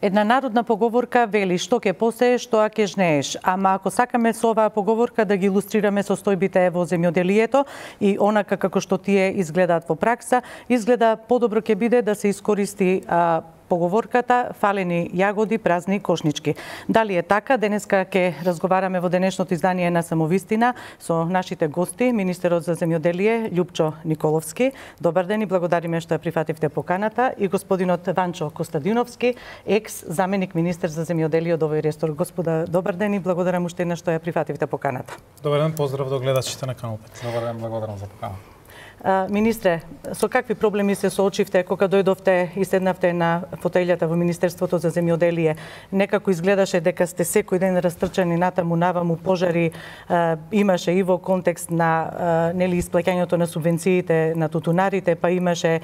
Една народна поговорка вели што ќе посееш, тоа ќе жнееш. Ама ако сакаме со оваа поговорка да ги илустрираме состојбите во земјоделието и онака како што тие изгледаат во пракса, изгледа подобро ќе биде да се искористи поговорката фалени јагоди, празни кошнички. Дали е така? Денеска ќе разговараме во денешното издание на Самовистина со нашите гости, министерот за земјоделие Љупчо Николовски. Добар ден и благодариме што ја прифативте поканата, и господинот Ванчо Костадиновски, екс заменик министер за земјоделие од овој ресор. Господа, добар ден и благодарам уште еднаш што ја прифативте поканата. Добар ден, поздрав до гледачите на Канал 5. Добар ден, благодарам за поканата. Министре, со какви проблеми се соочивте кога дојдовте и седнавте на фотелјата во Министерството за земјоделие? Некако изгледаше дека сте секој ден растрчани натаму наваму, пожари имаше и во контекст на исплаќањето на субвенциите на тутунарите, па имаше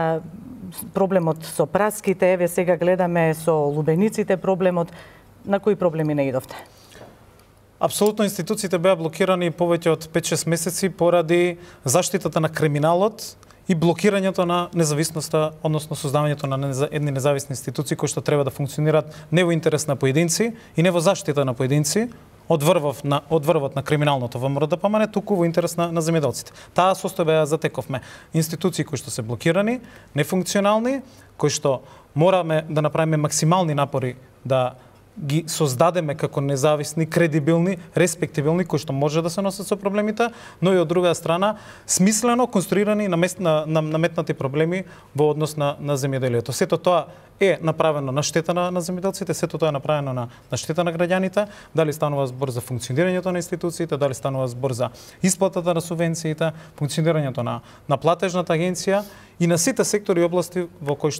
проблемот со праските, еве сега гледаме со лубениците проблемот. На кои проблеми не идовте? Апсолутно институциите беа блокирани повеќе од 5-6 месеци поради заштитата на криминалот и блокирањето на независноста, односно создавањето на едни независни институции кои што треба да функционираат не во интерес на поединци и не во заштита на поединци од врвот на криминалното во МРДПМН, туку во интерес на земјоделците. Таа состојба ја затековме. Институции кои што се блокирани, нефункционални, кои што мораме да направиме максимални напори да ги создадеме како независни, кредибилни, респектибилни, кои што може да се носат со проблемите, но и од друга страна смислено конструирани наметнати проблеми во однос на земјоделието. Сето тоа е направено на штета на земјоделците, сето тоа е направено на штета на граѓаните, дали станува збор за функционирањето на институциите, дали станува збор за исплатата на субвенциите, функционирањето на платежната агенција и на сите сектори и области во кои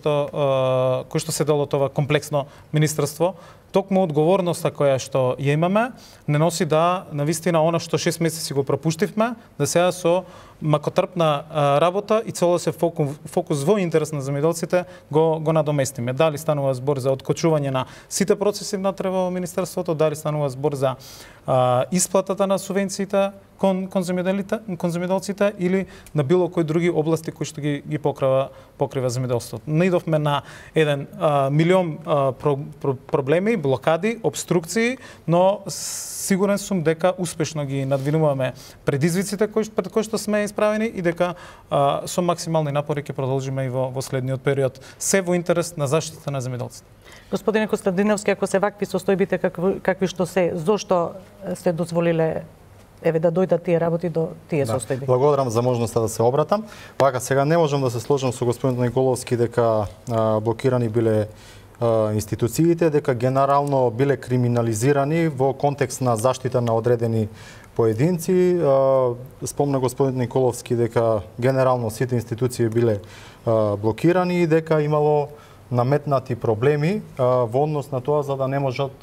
што се дел од ова комплексно министерство. Токму одговорноста која што ја имаме не носи да навистина она што 6 месеци го пропуштивме, да сега со макотрпна работа и цело се фокус во интерес на земјоделците го надоместиме. Дали станува збор за откочување на сите процеси внатре во министерството, дали станува збор за исплатата на субвенциите кон земјоделците или на било кои други области кои што ги покрива земјоделството. Наидовме на еден милион проблеми, блокади, обструкции, но сигурен сум дека успешно ги надвинуваме предизвиците пред кои што сме исправени и дека со максимални напори ќе продолжиме и во следниот период, се во интерес на заштита на земјоделците. Господине Костадиновски, ако се вакви состојбите какви што се, зошто сте дозволиле да дојдат тие работи до тие состојби? Благодарам за можноста да се обратам. Вака сега не можам да се сложам со господинот Николовски дека блокирани биле институциите, дека генерално биле криминализирани во контекст на заштита на одредени поединци. Спомна господин Николовски дека генерално сите институции биле блокирани и дека имало наметнати проблеми во однос на тоа за да не можат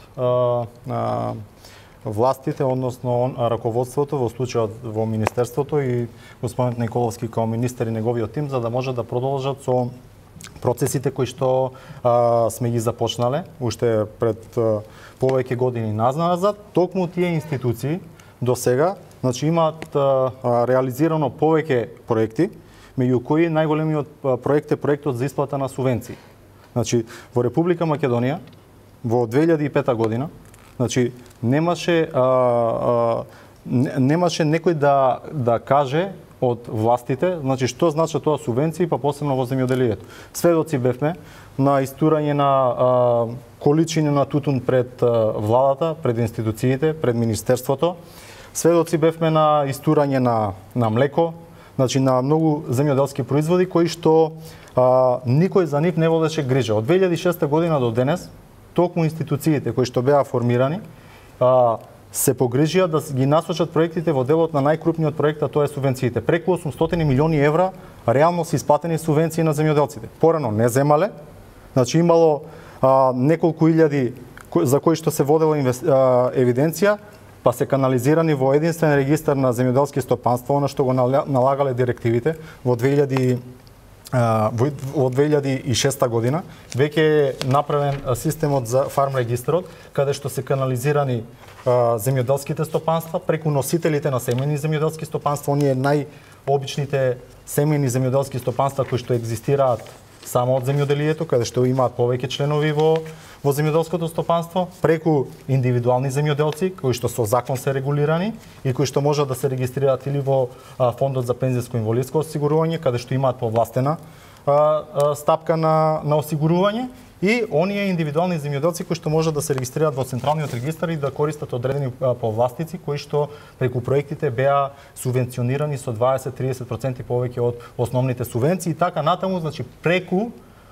властите, односно раководството, во случајот во Министерството и господинот Николовски као министер и неговиот тим, за да може да продолжат со процесите кои што сме ги започнале уште пред повеќе години назад. Токму тие институции до сега имаат реализирано повеќе проекти, меѓу кои најголемиот проект е проектот за исплата на субвенции. Во Република Македонија во 2005 година немаше некој да каже од властите, што значат тоа субвенции, па посебно во земјоделието. Сведоци бевме на истурање на количини на тутун пред владата, пред институциите, пред министерството. Сведоци бевме на истурање на млеко, на многу земјоделски производи кои што никој за нив не водеше грижа. Од 2006 година до денес, токму институциите кои што беа формирани, се погрижија да ги насочат проектите во делот на најкрупниот проект, а тоа е субвенциите. Преку 800 милиони евра реално се исплатени субвенции на земјоделците. Порано не земале, имало неколку илјади за кои што се водела евиденција, па се канализирани во единствен регистар на земјоделски стопанства, она што го налагале директивите во 2006 година. Веќе е направен системот за фарм регистарот, каде што се канализирани земјоделските стопанства преку носителите на семејни земјоделски стопанства, оние најобичните семејни земјоделски стопанства кои што екзистираат само од земјоделието, каде што имаат повеќе членови во во земјоделското стопанство, преку индивидуални земјоделци кои што со закон се регулирани и кои што можат да се регистрираат или во фондот за пензијско инвалидско осигурување, каде што имаат повластена стапка на осигурување, и оние индивидуални земјоделци кои што можат да се регистрираат во централниот регистар и да користат одредени повластици кои што преку проектите беа субвенционирани со 20-30% повеќе од основните субвенции, и така натаму, значи преку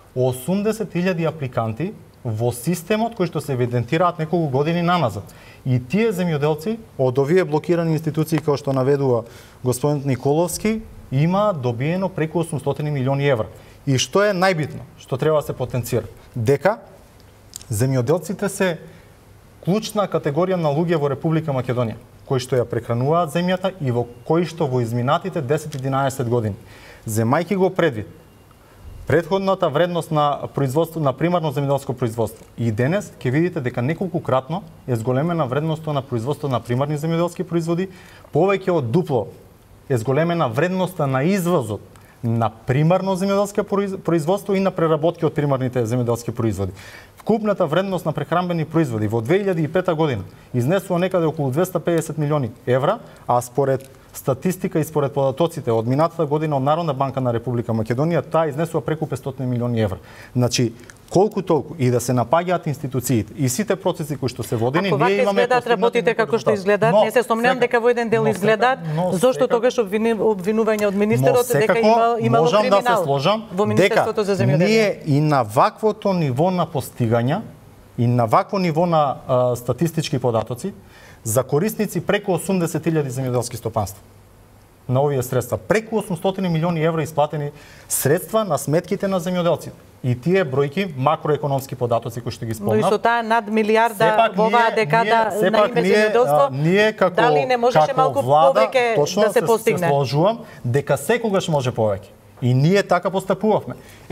80.000 апликанти во системот кои што се евидентираат неколку години наназад. И тие земјоделци од овие блокирани институции како што наведува господин Николовски има добиено преку 800 милиони евра. И што е најбитно, што треба да се потенцира? Дека земјоделците се клучна категорија на луѓе во Република Македонија, кои што ја прехрануваат земјата и во кои што во изминатите 10-11 години, земајќи го предвид претходната вредност на производство на примарно земјоделско производство, и денес ќе видите дека неколкукратно е зголемена вредноста на производство на примарни земјоделски производи, повеќе од дупло е зголемена вредноста на извозот на примарно земјоделско производство и на преработки од примарните земјоделски производи. Вкупната вредност на прехранбени производи во 2005 година изнесува некаде околу 250 милиони евра, а според статистика и според податоците од минатата година од Народна банка на Република Македонија, таа изнесува преку 500 милиони евра. Значи, колку толку и да се напаѓаат институциите и сите процеси кои што се водени, ние имаме изгледаат работите како што изгледаат, не се сомневам дека во еден дел изгледаат, зошто тогаш обвинување од министерот дека имало криминал да се сложам, во Министерството за земјоделие. Ние и на ваквото ниво на постигања и на вакво ниво на статистички податоци за корисници преку 80.000 земјоделски стопанства на овие средства. Преку 800 милиони евра исплатени средства на сметките на земјоделците. И тие бројки, макроекономски податоци кои што ги спомнав. Но и со таа над милиарда во оваа декада на име земјоделство, дали не можеше малку повеќе да се постигне? Се сложувам дека секогаш може повеќе. И ние така постапувавме.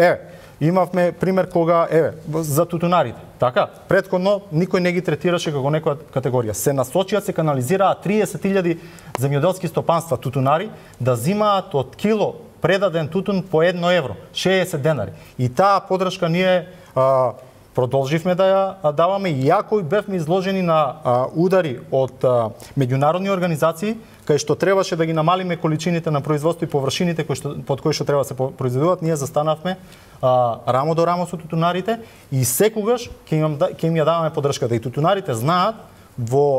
Имавме пример кога, за тутунарите, така? Претходно никој не ги третираше како некоја категорија. Се насочија, се канализираа 30.000 земјоделски стопанства тутунари да зимаат од кило предаден тутун по 1 евро, 60 денари. И таа подршка ние продолживме да ја даваме, иако бевме изложени на удари од меѓународни организации, кај што требаше да ги намалиме количините на производство и површините под кои што треба да се произведуваат, ние застанавме рамо до рамо со тутунарите и секогаш ќе им ја даваме поддршката. И тутунарите знаат во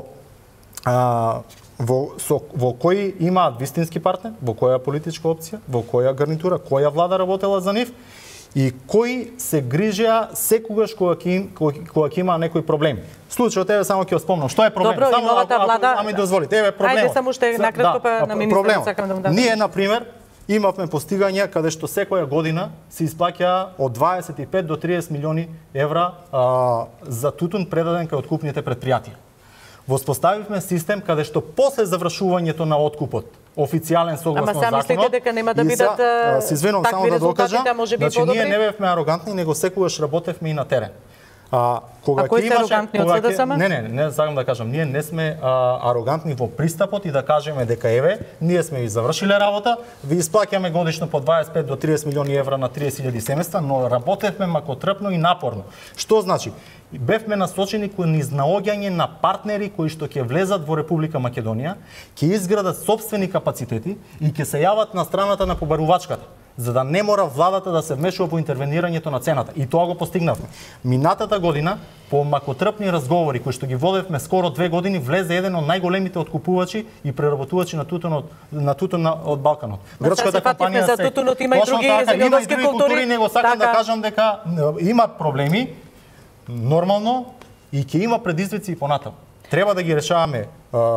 кој имаат вистински партнер, во која политичка опција, во која гарнитура, која влада работела за нив и кои се грижеа секогаш кога ќе има некои проблеми. Случајот само ќе спомнам. Што е проблем? Добро, само влада... ми дозволите. Еве проблемот. Ајде само уште накратко па на министерот сакам да му дадам. Ние на пример имавме постигања каде што секоја година се исплаќа од 25 до 30 милиони евра за тутун предаден кај откупните предпријатија. Воспоставивме систем каде што после завршувањето на откупот, официјален согласно законот. Ама мислите дека нема да бидат такви резултати, да може би подобри? Ние не бевме арогантни, него секогаш работевме и на терен. Кои се арогантни од СДСМ? Не, сакам да кажам, ние не сме арогантни во пристапот и да кажеме дека еве, ние сме ви завршиле работа, ви исплаќаме годишно по 25 до 30 милиони евра на 30.000 семејства, но работевме макотрпно и напорно. Што значи? Бевме насочени кон изнаоѓање на партнери кои што ќе влезат во Република Македонија, ќе изградат сопствени капацитети и ќе се јават на страната на побарувачката, за да не мора владата да се вмешува во интервенирањето на цената. И тоа го постигнавме. Минатата година, по макотрпни разговори кои што ги водевме скоро 2 години, влезе еден од најголемите откупувачи и преработувачи на тутун од Балканот. Грчката компанија за тутунот има и други земјоделски култури. Него сакам да кажам дека има проблеми, нормално, и ќе има предизвици и понатаму. Треба да ги решаваме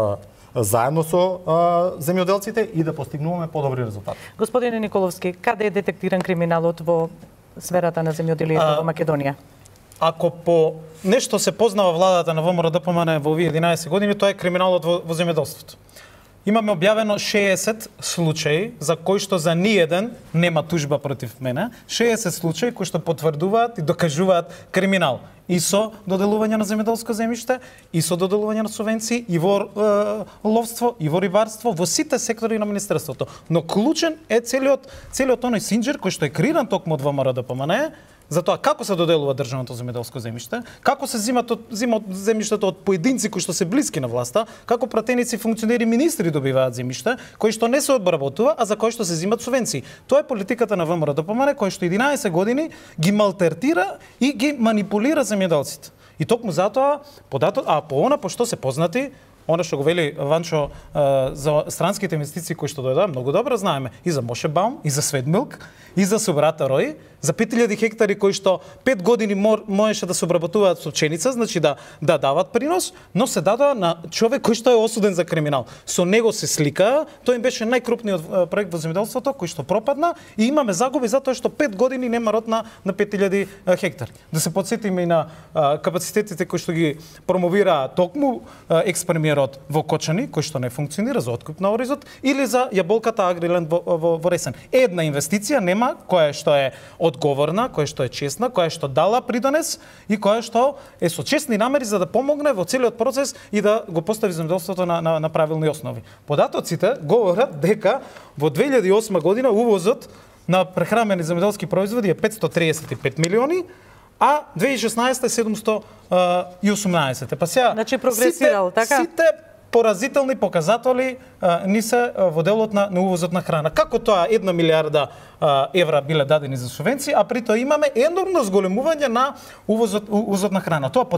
заедно со земјоделците и да постигнуваме подобри резултати. Господине Николовски, каде е детектиран криминалот во сферата на земјоделието во Македонија? Ако по нешто се познава владата на ВМРО-ДПМН во овие 11 години, тоа е криминалот во земјоделството. Имаме објавено 60 случаи за кои што за ниеден нема тужба против мене, 60 случаи кои што потврдуваат и докажуваат криминал и со доделување на земјоделско земјиште, и со доделување на субвенции, и во ловство, и во рибарство, во сите сектори на министерството. Но клучен е целиот оној синџир кој што е креиран токму од ВМРО-ДПМН, затоа како се доделува државното земјоделско земјиште, како се зема земјиштето од поединци кои што се блиски на власта, како пратеници, функционери, министри добиваат земјиште, кои што не се одбработува, а за кои што се земат субвенции. Тоа е политиката на ВМРО-ДПМНЕ, кој што 11 години ги малтертира и ги манипулира земјоделците. И токму затоа, пошто се познати, она што го вели Ванчо за странските инвестиции кои што дојдоа, многу добро знаеме и за Мошебаум, и за Светмилк, и за Собрата Рој, за 5000 хектари кои што 5 години можеше да се обработуваат со пшеница, значи да дават принос, но се дадоа на човек кој што е осуден за криминал. Со него се слика, тој им беше најкрупниот проект во земјоделството кој што пропадна и имаме загуби затоа што 5 години нема род на 5000 хектари. Да се потсетиме и на капацитетите кои што ги промовира токму екс-премиерот во Кочани, кој што не функционира за откуп на Оризот, или за јаболката Агриленд во Ресен. Една инвестиција нема која што е одговорна, која што е честна, која што дала придонес и која што е со честни намери за да помогне во целиот процес и да го постави земјоделството на правилни основи. Податоците говорат дека во 2008 година увозот на прехранбени земјоделски производи е 535 милиони, а 2016 е 718. Па сега, значи прогресирал, така? Сите поразителни показатели ни се во делот на увозот на храна. Како тоа 1 милиарда евра биле дадени за субвенции, а при тоа имаме енормно зголемување на увозот на храна. Тоа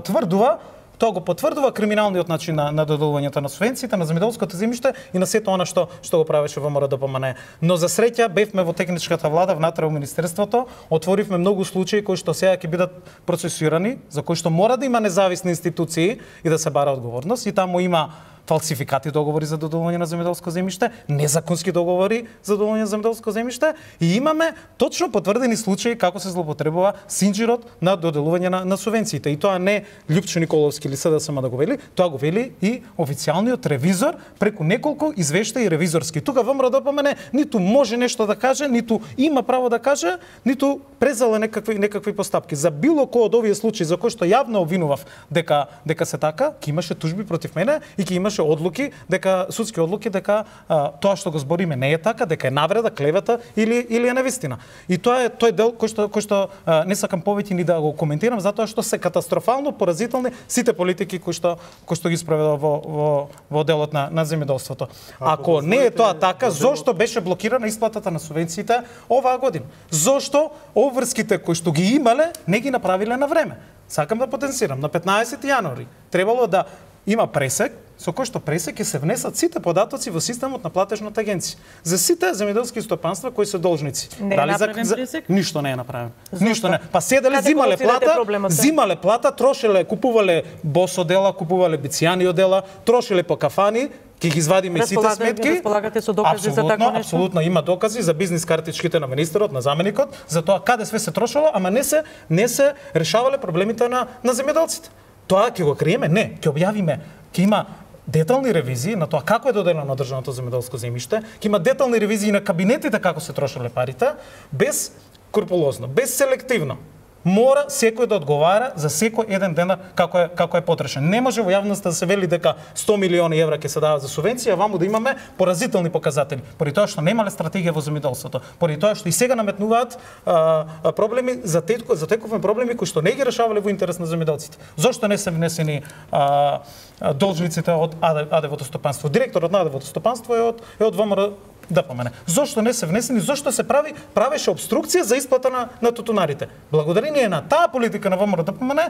го потврдува криминалниот начин на доделувањето на субвенциите на земјоделското земјиште и на сето она што го правеше ВМРО-ДПМНЕ. Но за среќа бевме во техничката влада внатре во министерството, отворивме многу случаи кои што сега ќе бидат процесирани, за кои што мора да има независни институции и да се бара одговорност и таму има фалсификати договори за доделување на земјоделско земјиште, незаконски договори за доделување на земјоделско земјиште и имаме точно потврдени случаи како се злоупотребува синџирот на доделување на субвенциите. И тоа не Лјупчо Николовски или СДСМ да го вели, тоа го вели и официјалниот ревизор преку неколку извештаи ревизорски. Тука ВМРО-ДПМНЕ ниту може нешто да каже, ниту има право да каже, ниту презале некакви постапки. За било кој од овие случаи за кои што јавно обвинував дека се така, ќе имаше тужби против мене и ќе имаше судски одлуки дека тоа што го збориме не е така, дека е навреда, клевета или е невистина. И тоа е тој дел кој што не сакам повеќе ни да го коментирам затоа што се катастрофално поразителни сите политики кои што ги спроведува во делот на земјоделството. Ако не е тоа така, зошто беше блокирана исплатата на субвенциите оваа година? Зошто обврските кои што ги имале не ги направиле на време? Сакам да потенцирам. На 15 јануари требало да има пресек, со кој што пресек ќе се внесат сите податоци во системот на платежната агенција. За сите земјоделски стопанства кои се должници. Не е направен пресек? Ништо не е направено. Ништо не. Па седеле, зимале плата, трошеле, купувале босо дела, купувале бицијани дела, трошеле по кафани, ќе ги извадиме сите сметки. Располагате со докази за такво нешто? Апсолутно има докази за бизнис картичките на министерот, на заменикот, за тоа каде све се трошело, ама не се решавале проблемите на земјоделците. Тоа ќе го криеме? Не, ќе објавиме. Ќе има детални ревизии на тоа како е доделено државното земјоделско земјиште, ќе има детални ревизии на кабинетите како се трошеле парите, без скрупулозно, без селективно. Мора секој да одговара за секој еден денар како е потрошен. Не може во јавноста да се вели дека 100 милиони евра ќе се дават за субвенција, а ваму да имаме поразителни показатели. Поради тоа што немале стратегија во земјоделството, поради тоа што и сега наметнуваат проблеми за тековни проблеми кои што не ги решавале во интерес на земјоделците. Зошто не се внесени должниците од АД водостопанство? Директорот на АД водостопанство е од ВМРО-ДПМНЕ. Зошто не се внесени? Зошто се правеше обструкција за исплата на тутунарите? Благодарение на таа политика на ВМРО-ДПМНЕ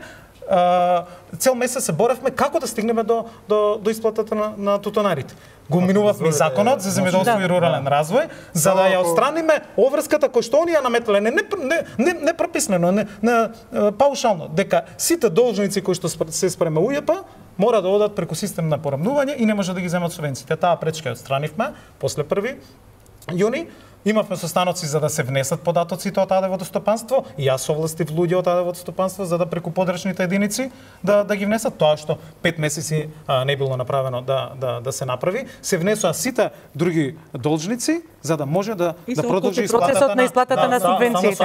цел месец се боревме како да стигнеме до исплатата на тутунарите. Го минувавме и законот за земјоделство и рурален развој, за да ја отстраниме обврската која што оние наметнале не прописнено, не паушално, дека сите должници кои што се спрема УЈП мора да одат преку систем на порамнување и не може да ги земат субвенциите. Таа пречка ја отстранивме после 1 јуни. Имавме состаноци за да се внесат податоците од АД водостопанство и јас овластив луѓе од АД водостопанство за да преку подрачните единици да ги внесат тоа што 5 месеци не било направено да се направи. Се внесоа сите други должници за да може да продолжи процесот на исплатата на субвенциите.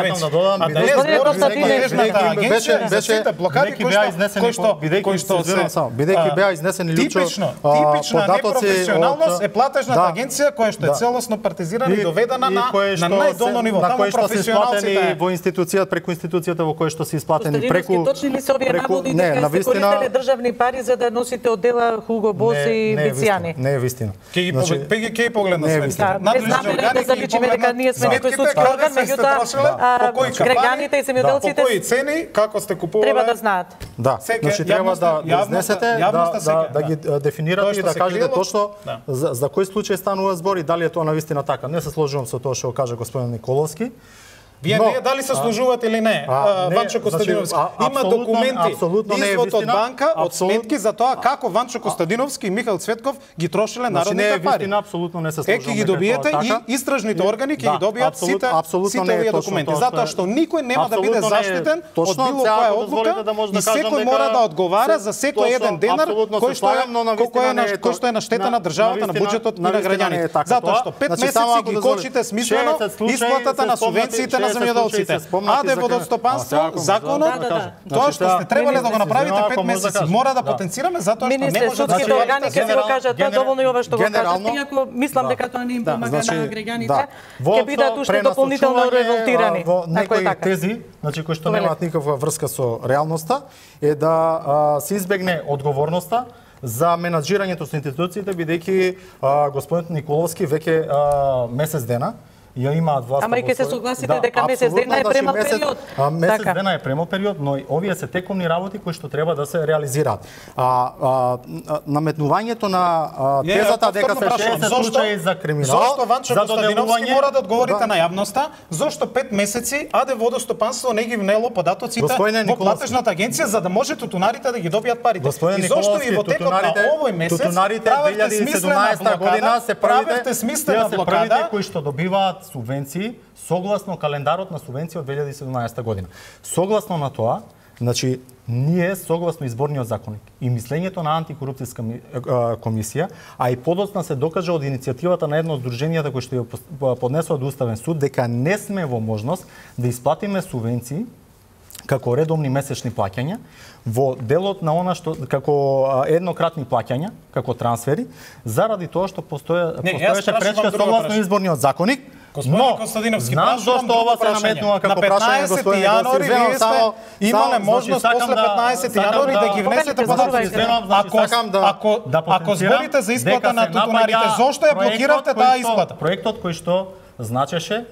Бидејќи беа изнесени типична непрофесионалност е платежната агенција која што е целосно партизирана и доведена на најдолно ниво, таму професионалците во институцијата, преку институцијата во која што се исплатени преку точни ли се овие наводи дека се користеле државни пари за да носите оддела Хуго Бос и Бицијани? Не е вистина. Ќе погледна сметките. Не знаме да заклучиме дека ние сме некој судски орган, меѓутоа граѓаните и земјоделците по кои цени, како сте купувале, треба да знаат. Да, значи треба да изнесете, да ги дефинирате и да кажете точно за кој случај станува збор и дали е тоа навистина така. Не се сложувам со тоа што кажа господин Николовски. Вие не дали се служувате или не, Ванчо Костадиновски. Има документи, извод од банка, од сметки за тоа како Ванчо Костадиновски и Михаил Цветков ги трошеле народните пари. Апсолутно не се служувам. Ќе ги добиете и истражните органи ќе ги добијат сите овие документи, затоа што никој нема да биде заштитен од било која одлука и секој мора да одговара за секој еден денар кој што е на штета на државата, на буџетот и на граѓаните. Затоа што 5 месеци ги кочите смислено исплатата на субвенциите на земјоделците. АД водостопанство, законот, тоа што сте требале да го направите 5 месеци, мора да потенцираме затоа што не може да се органи ќе си го кажат тоа, доволно и ова што го кажат. Иако мислам дека тоа не им помага на граѓаните, ќе бидат уште дополнително револтирани. Во некои тези, значи кои што немаат никаква врска со реалноста, е да се избегне одговорноста за менаџирањето со институциите, бидејќи господин Николовски веќе месец дена ја имаат власта. Ама и ќе се согласите дека месец дена е премал период. Месец дена е премал период, но овие се текомни работи кои што треба да се реализираат. Наметнувањето на тезата дека се 60 случаи за криминал, зошто Ванчо Костадиновски мора да одговорите на јавноста, зошто 5 месеци АД водостопанство не ги внело податоците во платежната агенција за да може тутунарите да ги добијат парите. И зошто и во текот на овој месец правевте смислена блокада, правевте смислена блокада кои што добиваат субвенции согласно календарот на субвенции од 2017 година. Согласно на тоа, значи ние согласно изборниот законник и мислењето на антикорупцијска комисија, а и подоцна се докажа од иницијативата на едно од здруженијата кои што ја поднесува до Уставен суд дека не сме во можност да исплатиме субвенции како редовни месечни плаќања во делот на она што како еднократни плаќања, како трансфери, заради тоа што постоеше пречка согласно изборниот законник. Господин Костадиновски, знам зошто ова се наметнува како прашање, господин јануари, вие сте имале можност после 15 јануари да ги внесете податоците. Ако зборите за исплата на тутунарите, зошто ја блокиравте таа исплата? Проектот кој што значеше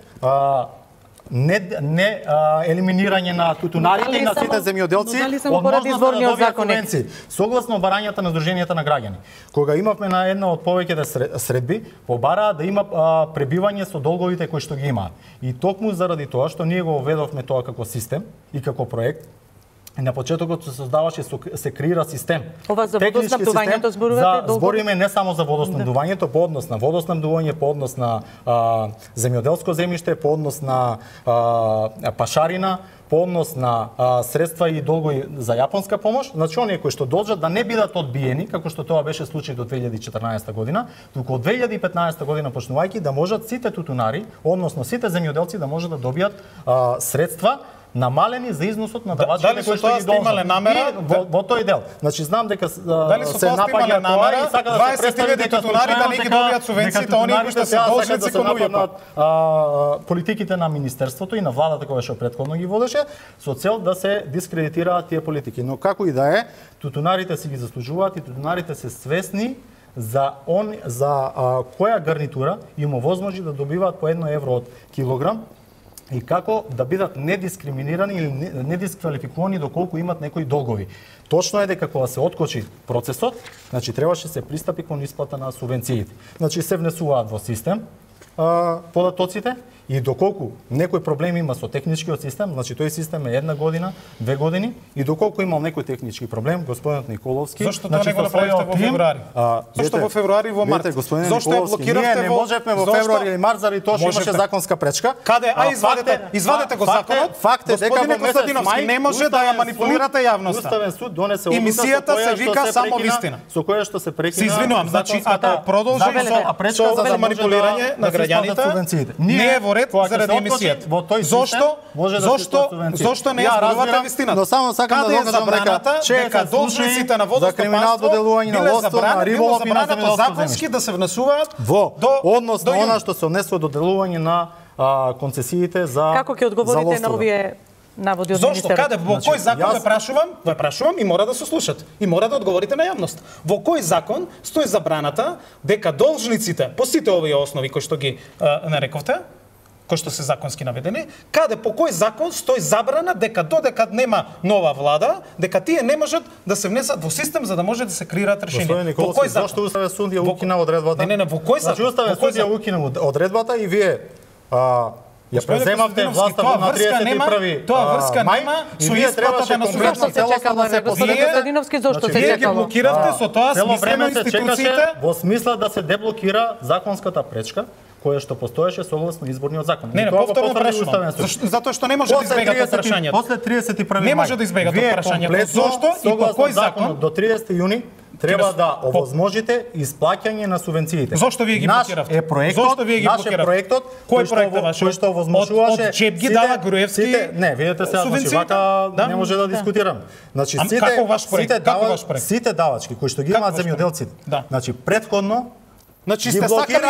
не елиминирање на тутунарите и на сите земјоделци од можност да добијат субвенции. Согласно барањата на Сдруженијата на граѓани, кога имавме на една од повеќите средби, побараа да има пребивање со долговите кои што ги имаат. И токму заради тоа што ние го введовме тоа како систем и како проект, на почетокот се создаваше, се креира систем. Ова за водоснабдувањето зборувате? Збориме не само за водоснабдувањето, по однос на водоснабдување, по однос на земјоделско земјиште, по однос на пашарина, по однос на средства и долгови за јапонска помош, значи оние кои што должат да не бидат одбиени, како што тоа беше случај до 2014 година, туку од 2015 година почнувајќи да можат сите тутунари, односно сите земјоделци да можат да добијат средства намалени за износот на давачките кои што ги должат. Во тој дел. Значи знам дека се напаѓа намера 20.000 тутунари да не ги добијат субвенциите, оние кои што се должници кон луѓето. Политиките на министерството и на владата која што претходно ги водеше со цел да се дискредитираат тие политики. Но како и да е, тутунарите си ги заслужуваат и тутунарите се свесни за која гарнитура им овозможи да добиваат по 1 евро од килограм и како да бидат недискриминирани или недисквалификувани доколку имат некои долгови. Точно е дека кога се откочи процесот, значи требаше се пристапи кон исплата на субвенциите. Значи се внесуваат во систем податоците и доколку некој проблем има со техничкиот систем, значи тој систем е 1 година, 2 години и доколку имал некој технички проблем, господинот Николовски, зошто тоа не го направивте во февруари? Зошто во февруари и во март? Зошто ја блокиравте? Ние не можевме во февруари или март заради тоа што имаше законска пречка. Каде? Извадете го законот. Факт е дека во месец мај не може да ја манипулирате јавноста. Уставен суд донесе одлука емисијата се вика само вистина. Со која што се прекина. Се извинувам, значи ако продолжи со манипулирање на граѓаните, не е во поред заради емисијата. Зошто не зборувате вистината? Но само сакам да докажам дека должниците на водостопанство биле забранени по законски да се внесуваат до однос на она што се однесува до делување на концесиите за Како ќе одговорите на овие наводи од министерот? Зошто? Каде? Во кој закон ве прашувам и мора да се слушате. И мора да одговорите на јавност. Во кој закон стои забраната дека должниците, по сите овие основи кои што ги нарековте, кои што се законски наведени, каде по кој закон стои забрана дека додека нема нова влада, дека тие не можат да се внесат во систем за да може да се креираат решенија. Во кој закон? Зошто Уставен суд ја укина одредбата? Не, во кој закон? Значи Уставен суд ја укина одредбата и вие ја преземавте власта на 31 мај и вие требаше конкретно целосно да се Костадиновски, зошто се чекало? Вие ги блокиравте со тоа смислено институциите во смисла да се деблокира законската пречка која што постоеше согласно изборниот закон. Не, повторно прашувам. Затоа што не може да избегате прашањето. После 31 мај. Не може да избегате прашањето. Зошто и по кој закон до 30 јуни треба да овозможите исплаќање на субвенциите. Зошто вие ги блокиравте? Зошто вие ги блокиравте? Проектот, кој проект ваш? Кој што овозможуваше од џеб ги дава Груевски. Не, видете сега, значи вака не може да дискутирам. Значи сите давачки кои што ги имаат земјоделците. Значи претходно Значи сте сакали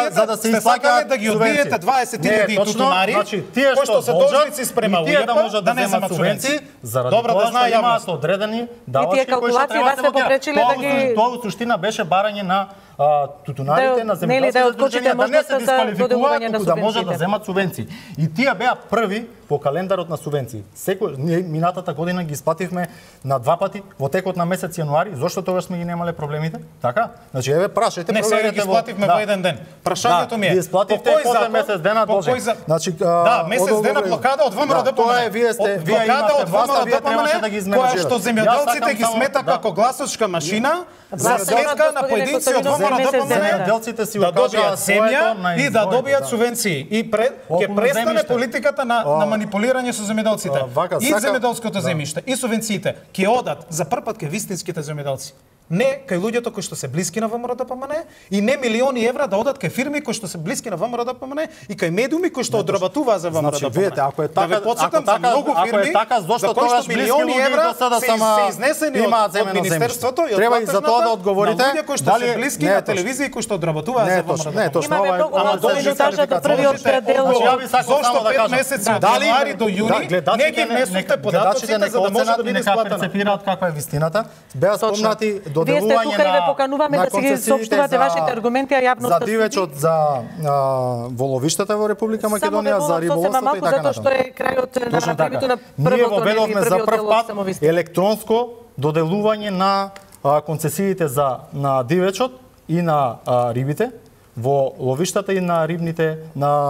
да ги одбиете 20.000 тутунари, кои што се должници спрема УЈП, да не земат субвенции. Добро да знае јавност одредени давачки кои што треба да се блокираат. Тоа во суштина беше барање на тутунарите, на земјоделските да не се дисквалификуваат, туку да може да земат субвенции. И тие беа први по календарот на субвенции. Ние минатата година ги исплативме на 2 пати во текот на месец јануари. Зошто тогаш сме ги немале проблемите? Така? Значи еве прашајте, не сега ги исплативме во еден ден. Прашањето ми е, ги исплативте после месец дена должен. Значи месец дена блокада од ВМРО ДПМН. Тоа е вие имате власта, вие требаше да ги изменажирате. Која што земјоделците ги смета како гласачка машина за сметка на поединци од ВМРО ДПМН да добијат земја и да добијат субвенции. И ќе престане политиката на манипулирање со земјоделците. И земјоделското земјиште, и субвенциите ќе одат за прв пат кај вистинските земјоделци. Не кај луѓето кои што се блиски на ВМРО ДПМН и не милиони евра да одат кај фирми кои што се блиски на ВМРО ДПМН и кај медиуми кои што одработуваат за ВМРО ДПМН. Видете, ако е така, ако е така, зошто тогаш милиони евра се изнесени од министерството и од треба и за тоа да одговорите луѓе кои што се блиски на телевизија кои што одработуваат за ВМРО ДПМН. Не, точно ова е првиот предел. Зошто 5 месеци од јануари до јуни не ги внесувате податоците за да може да биде исплатено? Перцепираат каква е вистината. Беа спомнати Вие сте тука и ве покануваме да си ги соопштувате вашите аргументи, а јавноста за дивечот, за воловиштата во Република Македонија, за риболовството и така натаму. Затоа што е крајот на направито на првото. Ние воведовме за прв пат електронско доделување на концесиите на дивечот и на рибите во ловиштата и на рибните,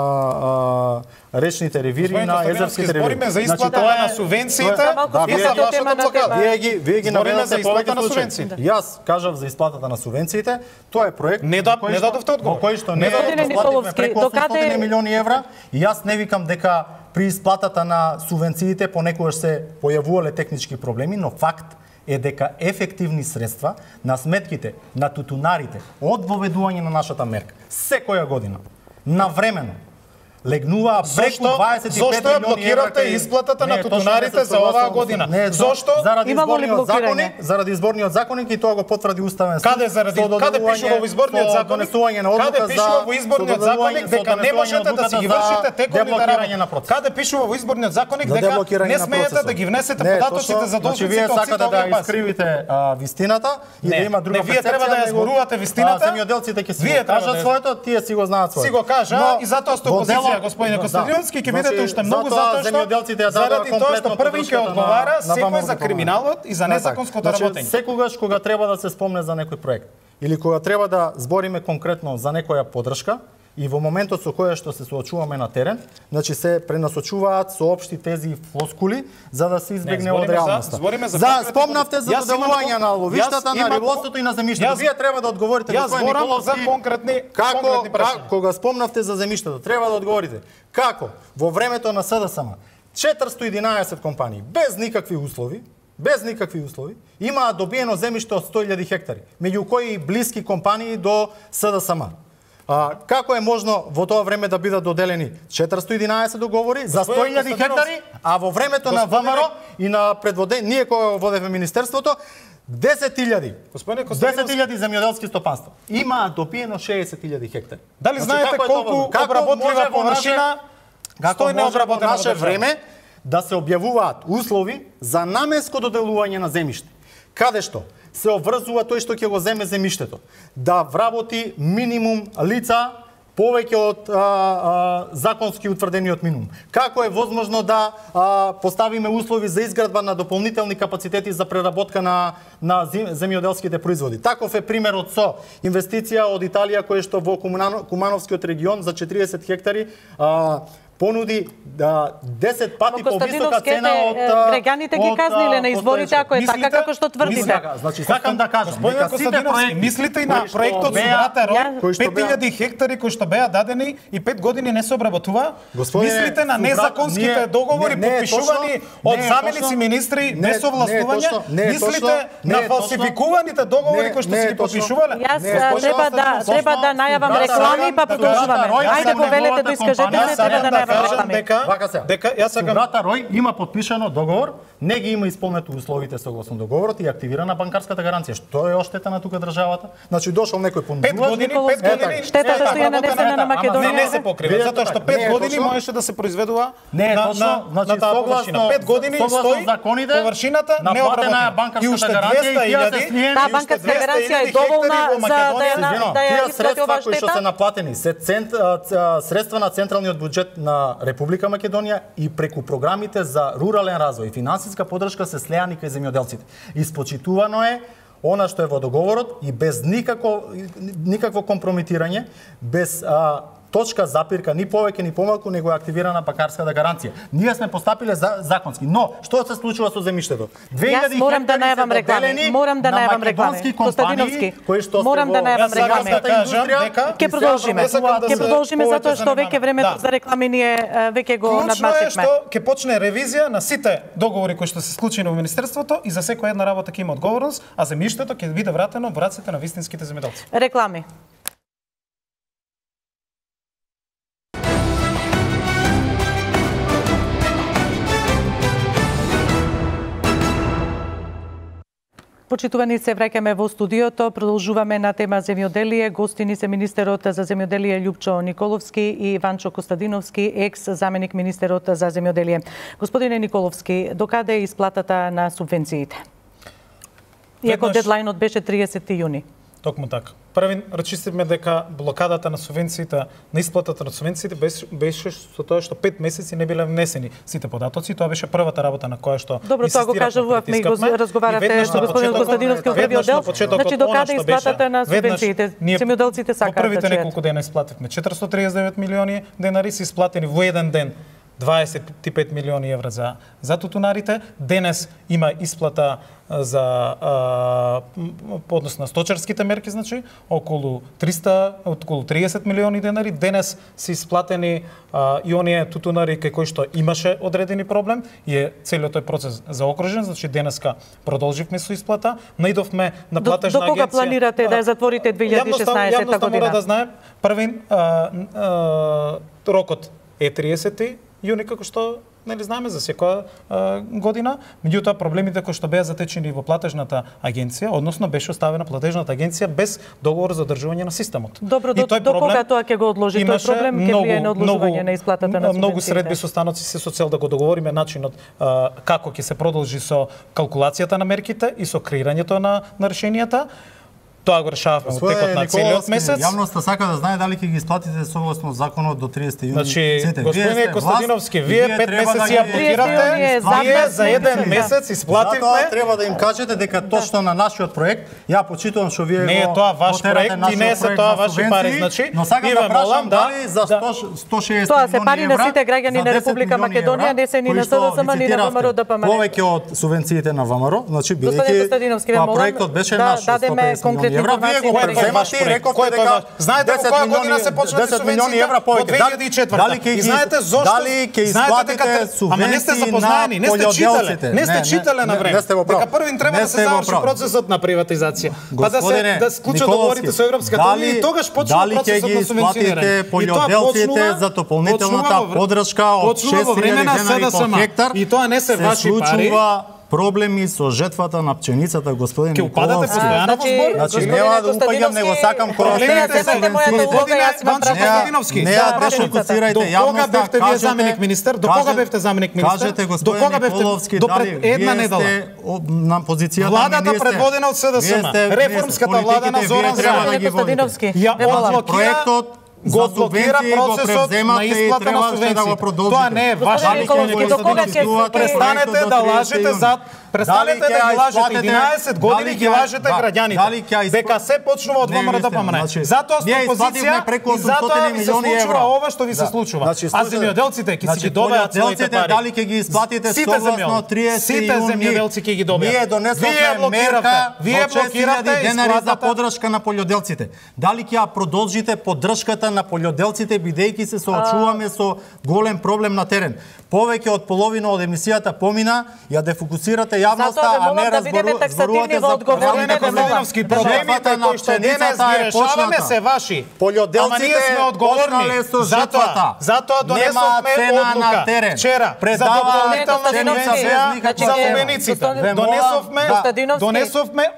на речните ревири и на езерските ревири. Збориме за исплата на субвенциите и за вашата блокада. Вие ги наведете повеќе случаи. Јас кажав за исплатата на субвенциите, тоа е проект не дадовте одговор. Во кој што не исплативме преку 800 милиони евра и јас не викам дека при исплатата на субвенциите понекогаш се појавувале технички проблеми, но факт е дека ефективни средства на сметките на тутунарите од воведување на нашата мерка секоја година навремено легнуваа преку 25 зошто милиони евра. Зошто блокирате исплатата на тутунарите за оваа година? Зошто? Заради изборниот законник и тоа го потврди Уставен суд. Каде пишува во изборниот законник? Каде пишува во изборниот законник дека не можете да си ги вршите тековните работи? Каде пишува во изборниот законник дека не смеете да ги внесете податоците за должниците? Вие сакате да искривите вистината и да има друга перцепција. Вие треба да ја зборувате вистината. Земјоделците ќе си го кажат своето, тие си го знаат своето. Си го кажа и затоа сте опозиција, господине Костадиновски, ќе видите уште многу затоа што заради тоа што први ќе одговара секој за криминалот и за незаконското работење. Секогаш кога треба да се спомне за некој проект или кога треба да збориме конкретно за некоја поддршка и во моментот со која што се соочуваме на терен, значи се пренасочуваат со општи тези флоскули за да се избегне од реалноста. Спомнавте за доделување на ловиштата, на риболовството и на земјиштето. Вие треба да одговорите господин Николовски за конкретни прашања. Кога спомнавте за земјиштето, треба да одговорите како во времето на СДСМ 411 компании без никакви услови имаат добиено земјиште од 100.000 хектари, меѓу кои и блиски компании до СДСМ. Како е можно во тоа време да бидат доделени 411 договори за 100.000 хектари, а во времето на ВМРО и на ние кога водевме министерството 10.000 земјоделски стопанства. Имаат допиено 60.000 хектари. Дали знаете колку обработлива површина стои необработена во наше време да се објавуваат услови за наменско доделување на земјиште, каде што се обврзува тој што ќе го земе земјиштето да вработи минимум лица повеќе од законски утврдениот минимум. Како е возможно да поставиме услови за изградба на дополнителни капацитети за преработка на земјоделските производи? Таков е примерот со инвестиција од Италија која што во Кумановскиот регион за 40 хектари понуди 10 пати повисока цена од граѓаните ги казниле на изборите ако е така како што тврдите. Значи сакам да кажам, дека сите проекти мислите и на проектот со брата Рој, 5000 хектари кои што беа дадени и 5 години не се обработува? Мислите на незаконските договори подпишувани од заменици министри без овластување? Мислите на фалсификуваните договори кои што се ги подпишувале? Јас треба да најавам реклами па продолжуваме. Ајде го велете да искажете, не треба да дека јас сакам брата Рој има подпишано договор, не ги има исполнети условите согласно договорот и активирана банкарската гаранција. Што е оштетена тука државата? Значи дошол некој понудувач. 5 години штетата што ја нанесена на Македонија не се покрива, затоа што 5 години можеше да се произведува на таа површина. 5 години стои површината необработена. И уште 200.000 таа банкарска гаранција е доволна за да ја испрати оваа кои што се наплатени се средства на централниот буџет на Република Македонија и преку програмите за рурален развој и финансиска поддршка се слеани кај земјоделците. Испочитувано е она што е во договорот и без никакво компрометирање, без точка запирка, ни повеќе ни помалку, него е активирана банкарската гаранција. Ние сме постапиле законски, но што се случува со земјиштето? Јас морам да најавам реклами. Морам да најавам реклами. Костадиновски, морам да најавам реклами. Ќе продолжиме. Ќе продолжиме затоа што веќе времето за реклами ние веќе го надмашивме. Клучно е што ќе почне ревизија на сите договори кои што се склучени во министерството и за секоја една работа ќе има одговорност, а земјиштето ќе биде вратено во рацете на вистинските земјоделци. Реклами. Почитувани, се враќаме во студиото, продолжуваме на тема земјоделие. Гостини се министерот за земјоделие Љупчо Николовски и Ванчо Костадиновски, екс заменик министерот за земјоделие. Господине Николовски, докаде е исплатата на субвенциите? Иако дедлајнот беше 30 јуни. Токму така. Први речистивме дека блокадата на субвенциите, на исплатата на субвенциите беше со тоа што 5 месеци не биле внесени сите податоци. Тоа беше првата работа на која што добро, тоа го кажувавме и го разговарате со господин Костадиновски во првиот дел. Значи докаде исплатата на субвенциите? Земјоделците сакаат да првите неколку дена исплативме 439 милиони денари, се исплатени во еден ден 25 милиони евра за тутунарите. Денес има исплата за поднос на сточарските мерки, значи околу 30 милиони денари. Денес се исплатени и оние тутунари кај кои што имаше одредени проблем и е целиот тој процес заокружен, значи денеска продолживме со исплата. Наидовме на платежна агенција. До кога планирате да ја затворите 2016 година? Мора да знае, првин рокот е 30 јуни, како што нели знаеме за секоја година. Меѓутоа проблемите кои што беа затечени во платежната агенција, односно беше оставена платежната агенција без договор за одржување на системот. Добро, до кога тоа ќе го одложи тој проблем, ќе влијае на одложување на исплатата на субвенциите? Многу средби со станоци се со цел да го договориме начинот како ќе се продолжи со калкулацијата на мерките и со креирањето на решенијата. Тоа го решаваме во текот на целиот месец. Јавноста сака да знае дали ќе ги исплатите согласно законот до 30 јуни. Значи, господине Костадиновски, вие 5 месеци ја блокирате, вие за еден месец исплативме. Затоа треба да им кажете дека точно на нашиот проект, ја почитувам што вие не е тоа ваш проект и не се тоа ваши пари, значи. Но сакам да прашам дали за 160 тоа се пари на сите граѓани на Република Македонија, не се ни на СДСМ ни на ВМРО ДПМН. Повеќе од субвенциите на ВМРО, значи бидејќи проектот беше наш 150 милиони евра, вие го преземате и рековте дека знаете во која година се почнати 10 милиони евра повеќе. Во 2004. И знаете зошто? Дали ќе исплатите субвенции на пољоделците? Не сте читале на време. Дека први им треба да се заврши процесот на приватизација. Па да склучат договорите со Европската унија и тогаш почнува процесот на субвенционирање. Пољоделците за дополнителната поддршка од 6.000 денари по хектар. И тоа не се ваши пари. Проблеми со жетвата на пченицата, господин Николовски. Ке упадате постојано во збор. Значи нема да упаѓам, него сакам проблемите се не ја дешокуцирајте јавноста. До кога бевте вие заменик министер? До кога бевте заменик министер? Кажете, господин Николовски, дали вие сте на позицијата владата предводена од СДСМ, реформската влада на Зоран Заев. Ја проектот го блокира процесот на исплата на субвенции. Тоа не е ваше решение. Престанете да лажете зад Престанете да ги лажете 11 години, ги лажете граѓаните. Дека се почнува од ВМРО да помне. Затоа сте опозиција и затоа ви се случува ова што ви се случува. А земјоделците ќе си ги добијат своите пари. Дали ќе ги исплатите согласно 30 Сите земјоделци ќе ги добијат. Ние донесовме мерка вие блокирате денари за поддршка на пољоделците. Дали ќе ја продолжите поддршката на пољоделците бидејќи се соочуваме со голем проблем на терен? Повеќе од половина од емисијата помина, ја дефокусирате јавноста, а не зборувате за проблемите кои што денес ги решаваме се ваши. Пољоделците сме одговорни затоа донесовме одлука вчера за дополнителна субвенција за лубениците. Донесовме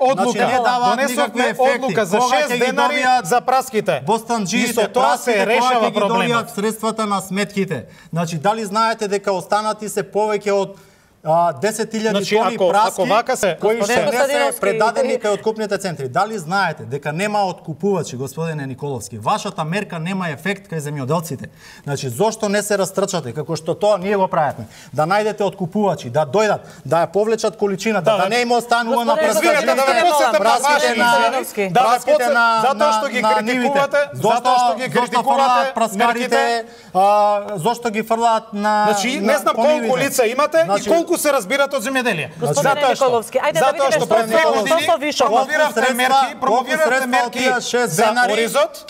одлука за 6 денари за праските. Бостанџиите, тоа се решава проблемот. Средствата на сметките. Значи дали знаете дека останати се повеќе од 10.000 тони праски кои се не се предадени кај откупните центри. Дали знаете дека нема откупувачи, господине Николовски? Вашата мерка нема ефект кај земјоделците. Значи зошто не се растрчате како што тоа ние го правиме? Да најдете откупувачи, да дојдат, да ја повлечат количината, да не им останува на праските. Да ве подсетам на ваши праските на затоа што ги критикувате, затоа што ги критикувате праскарите, зошто ги фрлаат на значи не знам колку лица имате и колку се разбират од земјоделие. Господине Николовски, ајде да видиме што више. Промовиравте мерки за оризот,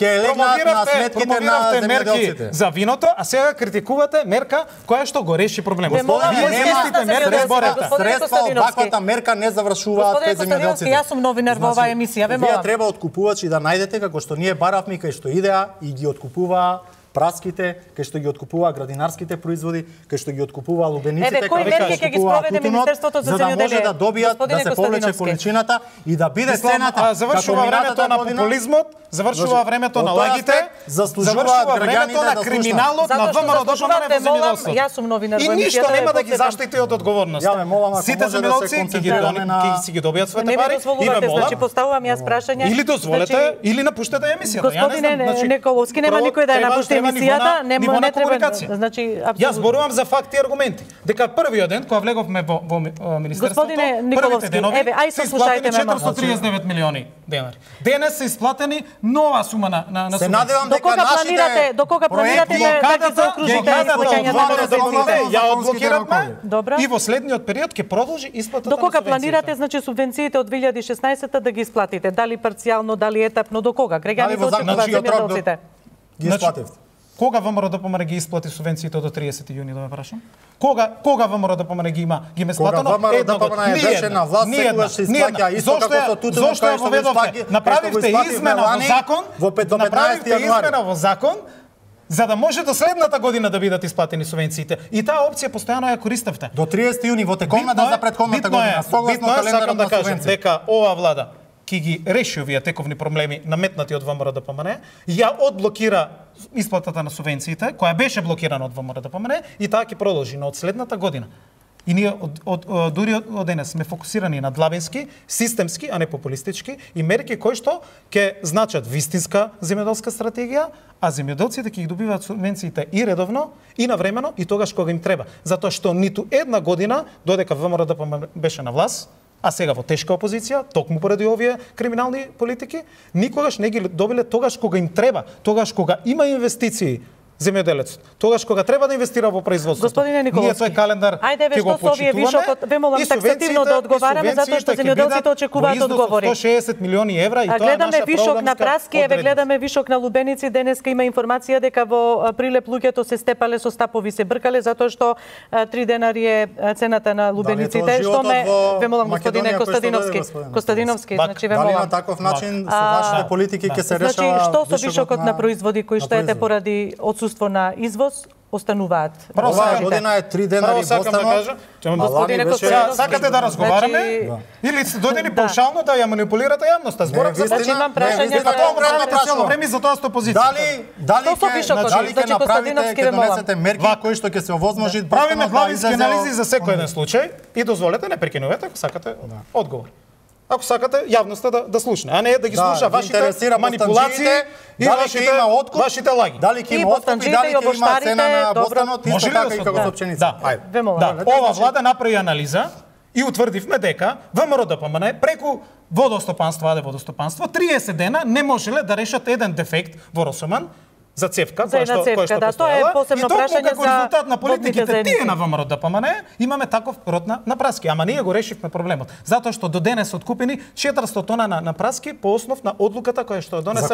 промовиравте мерки за виното, а сега критикувате мерка која што го реши проблемот. Вие немате средства од ваквата мерка не завршуваат кај земјоделците. Јас сум новинар во оваа емисија, ве молам. Вие треба откупувачи да најдете како што ние баравме кај што идеа и ги откупуваа праските, кај што ги откупува градинарските производи, кај што ги откупува лубениците, кои мерки ќе ги спроведе Министерството за земјоделие? За да може да добијат да се повлече количината и да биде цената. Завршува времето на популизмот, завршува времето на лагите, завршува времето на криминалот на ВМРО дошмане во земјоделството. Јас сум новинар во емисијата. И ништо нема да ги заштити од одговорност. Сите земјоделци ќе си ги добијат своите пари и ве молам. Значи поставувам јас прашања. Или дозволете или напуштете емисијата. Господине Николовски, нема никој да ја напушти емисијата, не треба. Значи јас зборувам за факти и аргументи. Дека првиот ден кога влеговме во министерството, господине Николовски, еве ај се слушајте ме. 439 милиони денари. Денес се исплатени нова сума на се надевам дека нашите до кога планирате да ги заокружите исплаќањата на субвенциите? Ја одблокиравме и во следниот период ќе продолжи исплатата на субвенциите. До кога планирате значи субвенциите од 2016 да ги исплатите? Дали парцијално, дали етапно, до кога? Граѓаните очекуваат земјоделците. Ги исплативте. Кога ВМРО ДПМН ги исплати субвенциите до 30 јуни, да ме прашам? Кога ВМРО ДПМН ги има сплатено? Кога ВМРО ДПМН беше на власт, секогаш се исплаќа исто како со Тутунов, кај што го исплати. Направивте измена во закон, направивте измена во закон, за да може до следната година да бидат исплатени субвенциите. И таа опција постојано ја користевте. До 30 јуни во текомната за претходната година, согласно календарот на субвенциите. Дека ова влада ки ги реши овие тековни проблеми наметнати од ВМРО ДПМН, ја одблокира исплатата на субвенциите, која беше блокирана од ВМРО ДПМН, и таа ќе продолжи на од следната година. И ние дури од денес сме фокусирани на длабински, системски, а не популистички и мерки кои што ќе значат вистинска земјоделска стратегија, а земјоделците ќе ги добиваат субвенциите и редовно, и навремено, и тогаш кога им треба. Затоа што ниту една година, додека ВМРО ДПМН беше на власт, а сега во тешка опозиција, токму поради овие криминални политики, никогаш не ги добиле тогаш кога им треба, тогаш кога има инвестиции земјоделецот. Тогаш кога треба да инвестира во производството. Господине Николовски, ние тој календар ќе го почитуваме. Ве молам таксативно да одговараме затоа што земјоделците очекуваат одговори. 160 милиони евра и тоа гледаме вишок на праски, гледаме вишок на лубеници. Денеска има информација дека во Прилеп луѓето се степале со стапови, се бркале затоа што 3 денари е цената на лубениците. Што ве молам господине Костадиновски, значи ве молам. Дали на таков начин со вашите политики ќе се решава? Значи што со вишокот на производи кои што ете поради отсуство на извоз остануваат? Оваа година е 3 денари бостанот. Господине Костадиновски, сакате да разговараме или се дојдени паушално да ја манипулирате јавноста? Зборам за значи имам прашање за цело време за тоа сте опозиција. Дали ќе направите, ќе донесете мерки кои што ќе се овозможи? Правиме главински анализи за секој еден случај и дозволете, не прекинувате ако сакате одговор. Ако сакате јавноста да слушне, а не да ги слуша вашите манипулации и вашите лаги. Дали ќе има откуп и дали ќе има цена на бостанот исто така и како со пшеница. Ова влада направи анализа и утврдивме дека ВМРО-ДПМН преку водостопанство, водостопанство 30 дена не можеле да решат еден дефект во Росоман за цевка, која што постоела. И токму како резултат на политиките тие на ВМРО-ДПМН имаме таков род на праски. Ама ние го решивме проблемот. Затоа што до денес откупени 400 тона на праски по основ на одлуката која што донесе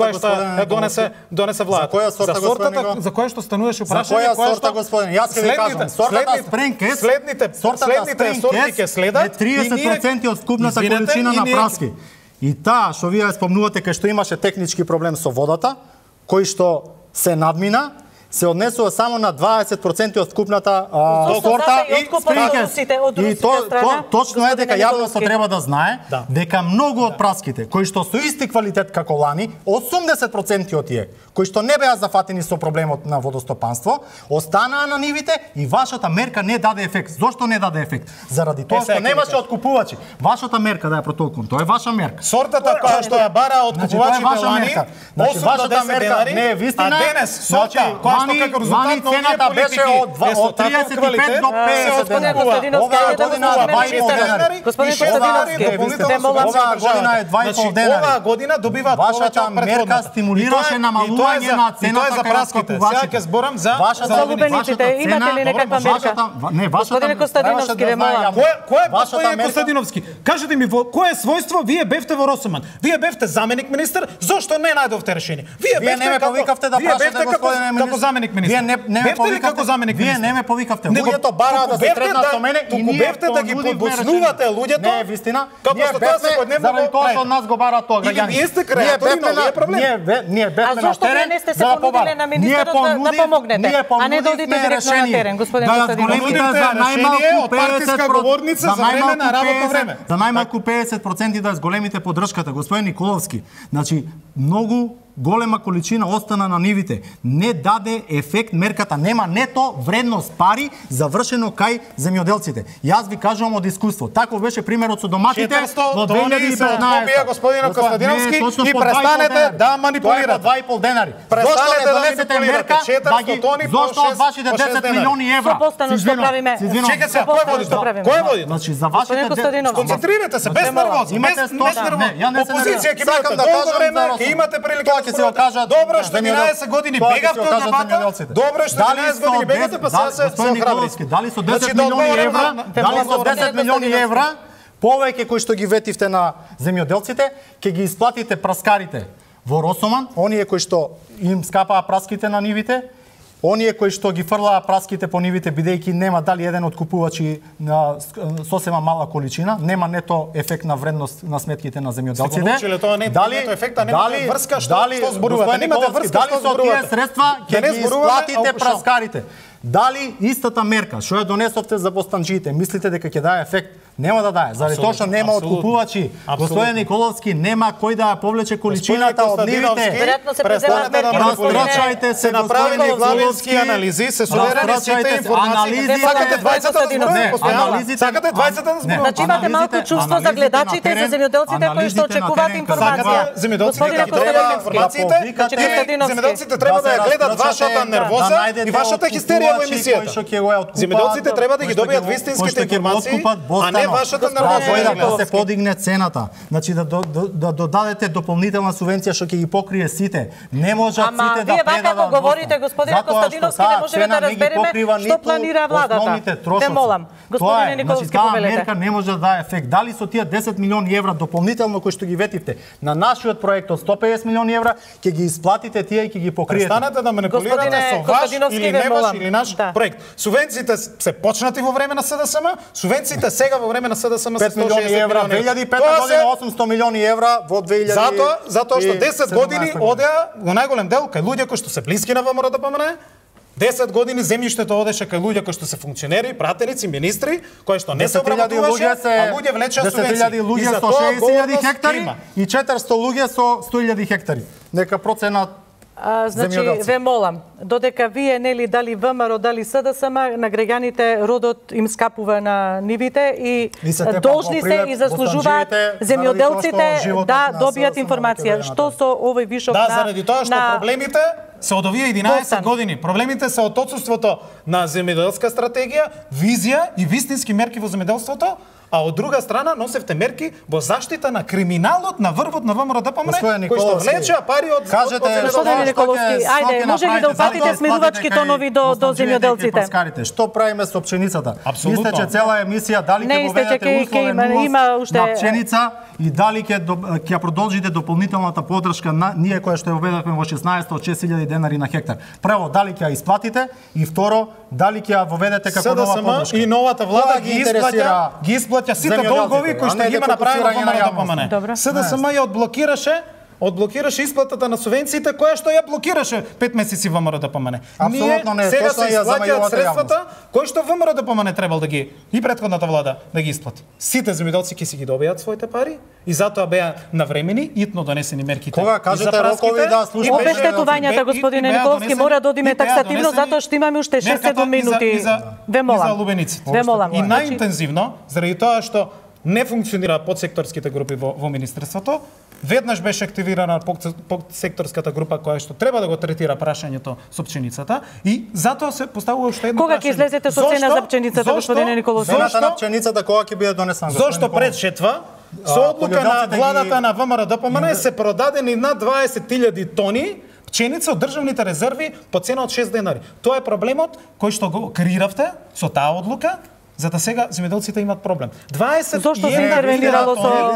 донесе влада. За сортата за која што стануваше прашање, која сорта господин? Јас ќе ви кажам, сортата Спринкес, следните сорти ќе следат 30% од вкупната количина на праски. И таа што вие спомнувате кај што имаше технички проблем со водата, кој што се надмина, се однесува само на 20% од вкупната сорта и Спринкес. И точно е дека јавноста треба да знае дека многу од праските кои што со исти квалитет како лани, 80% од тие кои што не беа зафатени со проблемот на водостопанство, останаа на нивите и вашата мерка не даде ефект. Зошто не даде ефект? Заради тоа што немаше откупувачи. Вашата мерка да ја протолкувам, тоа е ваша мерка. Сортата која што ја бара откупувачите лани, вашата мерка не е вистина. А денес сорта Лани цената беше од 35 до 50 денари. Оваа година 2,5 денари. Господин Костадиновски, оваа година е 2,5 денари. Оваа година добиваат вашата мерка стимулираше намалување на цената за праските. Сега ќе зборам за лубениците. Имате ли некаква мерка? Не, Господин Костадиновски, ве молам. Кој е господин Костадиновски? Кажете ми во кое својство вие бевте во Росоман? Вие бевте заменик министер, зошто не најдовте решение? Вие не ме повикавте да прашате господине како заменик министер. Вие не ме повикавте. Луѓето бараа да се сретнат со мене и ние бевте да ги подбуснувате луѓето. Не е вистина. Како што тоа секојдневно заради тоа што од нас го бараат тоа граѓани. Вие сте креатори, но е проблем. Ние бевме на терен. Не сте се понудиле на министерот да помогнете, а не да одите директно на терен, господин Костадиновски. За најмалку 50% за време на работно време. За најмалку 50% да зголемите поддршката, господин Николовски. Значи многу голема количина остана на нивите. Не даде ефект мерката, нема нето вредност пари завршено кај земјоделците. Јас ви кажувам од искуство. Таков беше примерот со доматите во 2015. Господин Костадиновски и престанете да манипулирате. Тоа е по 2,5 денари. Престанете да донесете мерка да ги зошто од вашите 10 милиони евра. Со постанот што правиме. Чекај се, кој води? Значи за вашите концентрирате се без нервози, без нервози. Опозиција ќе имате долго време, ќе имате прилика ќе се окажат. Добро што 11 години бегавте од дебата. Добро што 11 години бегате, па сега се охрабрите. Дали со 10 милиони евра, дали со 10 милиони евра повеќе кои што ги ветивте на земјоделците, ќе ги исплатите праскарите во Росоман, оние кои што им скапаа праските на нивите, оние кои што ги фрлаа праските по нивите бидејќи нема дали еден од купувачи на сосема мала количина, нема нето ефект на вредност на сметките на земјоделците. Дали ефекта нема врска што зборувате? Немате врска што зборувате. Дали со тие средства ќе ги исплатите праскарите? Дали истата мерка што ја донесовте за бостанџиите, мислите дека ќе даде ефект? Нема да даде, заради тоа што нема откупувачи. Господин Николовски, нема кој да ја повлече количината од нивите. Веројатно се преземат мерки. Растрачајте се, направени главински анализи, се суверени сите информации. Сакате двајцата да зборувате? Сакате двајцата да зборувате? Значи имате малку чувство за гледачите и за земјоделците кои што очекуваат информација. Земјоделците треба да ја гледат вашата нервоза и вашата хистерија во емисијата. Земјоделците треба да ги добијат вистинските информации, а не вашата да се подигне цената. Значи да додадете дополнителна субвенција што ќе ги покрие сите. Не можат сите да предадат. Ама вие вака говорите, господине Костадиновски, не можеме да разбереме што планира владата. Те молам. Господине Николовски, повелете. Таа мерка не може да даде ефект. Дали со тие 10 милиони евра дополнително кои што ги ветивте на нашиот проект од 150 милиони евра, ќе ги исплатите тие и ќе ги покриете. Престанете да манипулирате со ваш или не ваш или наш проект. Субвенциите се почнати во време на СДСМ, субвенциите сега во време на СДСМ се 5 милиони евра, 2005 година 800 милиони евра во 2000. Затоа што 10 години одеа во најголем дел кај луѓе кои што се блиски на ВМРО-ДПМНЕ. 10 години земјиштето одеше кај луѓе кои што се функционери, пратеници, министри, кои што не се обработуваше, а луѓе влечеа субвенции. 10.000 луѓе со 60.000 хектари и 400 луѓе со 100.000 хектари. Нека проценат. Значи, ве молам, додека вие нели дали ВМРО, дали СДСМ, на граѓаните родот им скапува на нивите и должни се и заслужуваат земјоделците да добијат информација. Што со овој вишок на... Да, заради тоа што проблемите се од овие 11 години. Проблемите се од отсуството на земјоделска стратегија, визија и вистински мерки во земјоделството, а од друга страна носевте мерки во заштита на криминалот на врвот на ВМРО-ДПМНЕ, кој што влечеа пари од Господине Николовски, ајде, може ли да упатите смирувачки тонови до земјоделците? Што правиме со пшеницата? Истече цела емисија, дали ќе воведете условен увоз на пшеница и дали ќе продолжите дополнителната поддршка на ние која што ја воведавме во 16 од 6000 денари на хектар. Прво, дали ќе ја исплатите и второ, дали ќе ја воведете како нова поддршка? И новата влада ги исплаќа сите долгови кои што ги има направено во ВМРО-ДПМНЕ. СДСМ ја одблокираше исплатата на субвенциите која што ја блокираше 5 месеци во ВМРО-ДПМНЕ. Апсолутно не, сега се исплаќаат средствата кои што ВМРО-ДПМНЕ требал да ги и претходната влада да ги исплати. Сите земјоделци ќе си ги добијат своите пари и затоа беа навремени итно донесени мерките. Кога кажете рокови да слушаме обештетувањата, господине Николовски, мора да одиме таксативно затоа што имаме уште 6-7 минути. Ве молам. Ве молам. И најинтензивно заради тоа што не функционира подсекторските групи во министерството. Веднаш беше активирана подсекторската група која што треба да го третира прашањето со пченицата и затоа се поставува уште едно прашање. Кога ќе излезете со цена за пченицата, господине Николовски? Цената на пченицата кога ќе биде донесена? Зошто пред жетва со одлука на владата на ВМРО-ДПМНЕ се продадени над 20.000 тони пченица од државните резерви по цена од 6 денари. Тоа е проблемот кој што го креиравте со таа одлука. Зато сега земјоделците имаат проблем. 20 Зошто се интервенирало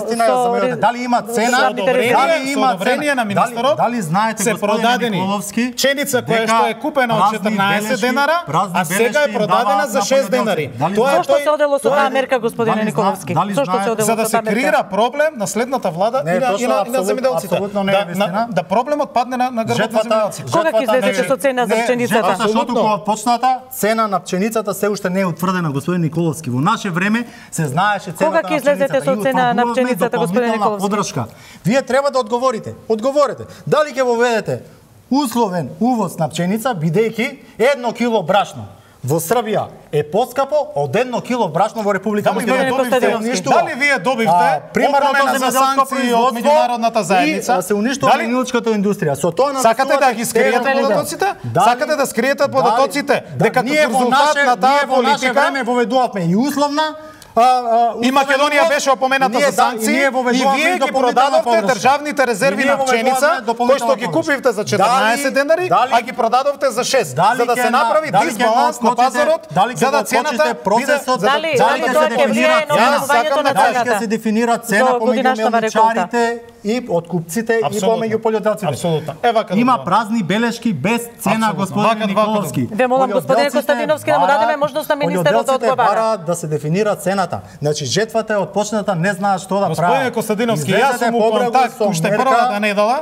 со дали има цена, дали има одобрение на министерот? Дали знаете се продадени пченица која што е купена од 14 денара, а сега е продадена за 6 денари. Зошто се одело со таа мерка, господине Николовски? Зошто се одело со таа мерка? За да се креира проблем на следната влада и на земјоделците. Да проблемот падне на грбот на земјоделците. Кога ќе излезете со цена за пченицата? Зашто кога почната цена на пченицата се уште не е утврдена, господин Николовски. Во наше време се знаеше цената на пченицата. Кога ќе излезете со цена на пченицата, господин Николовски? Поддршка. Вие треба да одговорите. Одговорете. Дали ќе воведете условен увоз на пченица бидејќи 1 кило брашно во Србија е поскапо од 1 кило брашно во Република Македонија. Дали вие добивте опомена за санкции од меѓународната заедница? Се уништува ленилчката индустрија. Со тоа сакате да ги скриете податоците? Сакате да скриете податоците дека резултат на таа политика време воведувавме и условна и Македонија беше опомената за санкции и вие ги продадовте државните резерви на пченица кои што ги купивте за 14 денари, а ги продадовте за 6, за да се направи дисбаланс на пазарот, за да цената биде дали тоа ќе влијае на образувањето на цената. Ќе се дефинира цена помеѓу мелничарите и откупците и помеѓу полјоделците. Апсолутно. Има празни белешки без цена, господин Николовски. Ве молам, господине Костадиновски, да му дадеме можност на министерот да одговара. Бараат да се дефинира цената. Значи жетвата е отпочната, не знаат што да прават. Господине Костадиновски, јас сум у контакт уште првата недела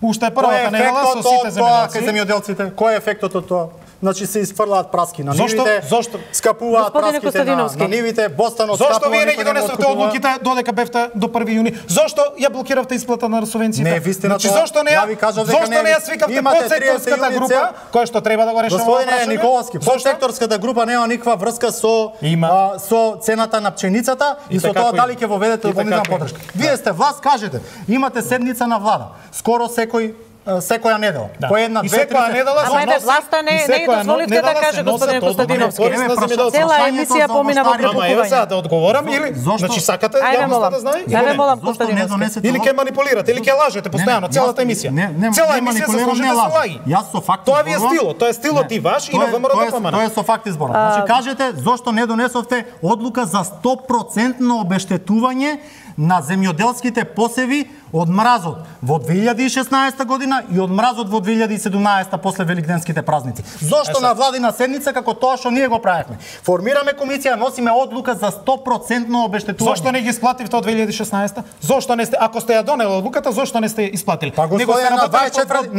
со сите земјоделци. Кој е ефектот од тоа? Значи се изфрлаат праски на нивите. Зошто? Скапуваат праските на нивите, бостанот скапува. Зошто вие не ги донесовте одлуките додека бевте до 1 јуни? Зошто ја блокиравте исплата на субвенциите? Не, вистина тоа. Зошто не ја свикавте подсекторската група која што треба да го решава? Господине Николовски, подсекторската група нема никаква врска со цената на пченицата и со тоа дали ќе воведете дополнителна поддршка. Вие сте власт, кажете, имате седница на влада. Скоро секој секоја недела. Да. По една, и две, три. секоја недела Ама еве власта не дозволите да каже господин Костадиновски. Цела емисија помина во Ама еве сега прекупување. да одговорам или значи сакате јавноста да знае? Ајде молам Костадиновски. Или ќе манипулирате, или ќе лажете постојано целата емисија. Цела емисија се служи да се лаги. Јас со факти. Тоа ви е стилот, тоа е стилот и ваш и на ВМРО ДПМН. Тоа е со факти зборот. Значи кажете зошто не донесовте одлука за 100% обештетување на земјоделските посеви од мразот во 2016 година и од мразот во 2017 после великденските празници. Зошто на владина седница како тоа што ние го правевме? Формираме комисија, носиме одлука за 100% обештетување. Зошто не ги исплативте од 2016? Зошто не сте, ако сте ја донели одлуката, зошто не сте исплатили? Па господине, на 24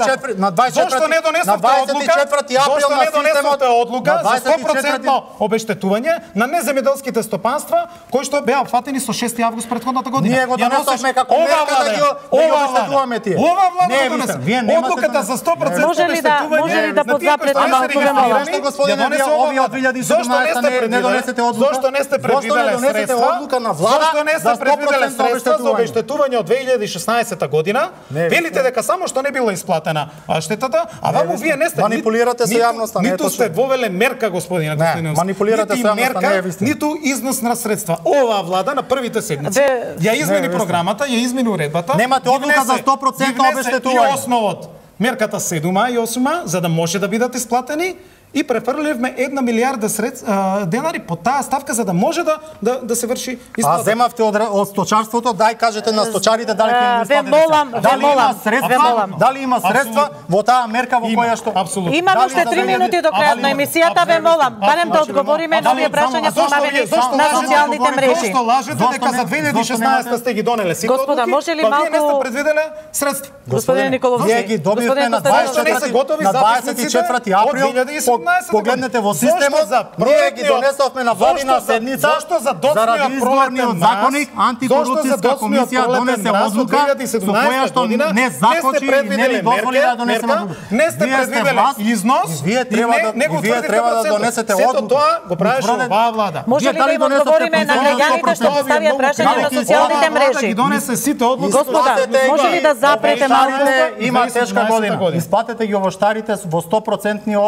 Зошто не донесовте одлука? Зошто не донесовте одлука за 100% обештетување на неземјоделските стопанства кои што беа опфатени со 6 август претходната година? Ние го донесовме како мерка да ги обештетуваме тие. Ова влада го донесе. Одлуката за 100% Може ли да подзапрете малку време? Зошто господине овие од 2017 не донесете одлука? Зошто не сте предвиделе средства? Одлука на влада? Зошто не сте предвиделе средства за обештетување од 2016 година? Велите дека само што не била исплатена штетата, а ваму вие не сте манипулирате со јавноста, не е ниту сте вовеле мерка, господине Костадиновски. Манипулирате со јавноста, не е вистина. Ниту износ на средства. Оваа влада на првите седмици ја измени програмата, ја измени уредбата. Немате одлука за 100% обештетување. И основот, мерката 7 и 8, за да може да бидат исплатени, и префрлевме 1 милиарда денари по таа ставка за да може да се врши исплата. А земавте од сточарството, дај кажете на сточарите дали ќе им исплатите. Дали има средства во таа мерка во која што? Апсолутно. Имаме уште 3 минути до крајот на емисијата, ве молам, барем да одговориме на овие прашања поставени на социјалните мрежи. Зошто лажете дека за 2016 сте ги донеле сите одлуки? Господа, може ли Вие не сте малку предвиделе средства? Господин Николовски, Вие ги добивме на 24 април. Погледнете во системот, ние ги донесовме на владина седница заради изборниот законник, антикорупцијска комисија донесе одлука со која што не закочи и не ни дозволи да донесеме одлука. Не сте предвиделе износ, вие треба да донесете одлука. Сето тоа го правеше оваа влада. може ли да им одговориме на граѓаните што поставија прашања на социјалните мрежи? Ги донесе сите одлуки. Господа, може ли да запрете малку? Има тешка година. Исплатете ги овоштарите во 100%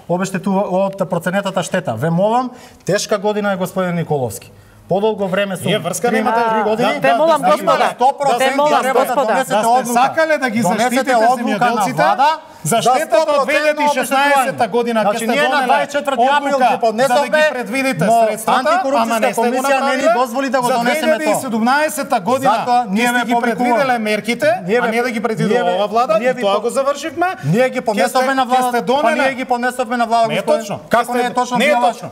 од проценетата штета. Ве молам, тешка година е господин Николовски. Подолго време со врска немате 3 години. Ве молам господа, ве молам господа. Да сте сакале да ги заштитите земјоделците за штетата од 2016 година кога сте донеле одлука за да ги предвидите средствата, ама не сте го направиле. Не ни дозволи да го донесеме тоа. 2017 година ние сте ги предвиделе мерките, а не да ги предвидува ова влада, и тоа го завршивме. Ние ги понесовме на влада. Па ние ги понесовме на влада, господин. Како не е точно? Не е точно.